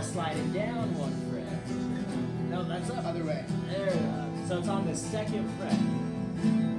to slide it down one fret. No, that's up. Other way. There we go. So it's on the second fret.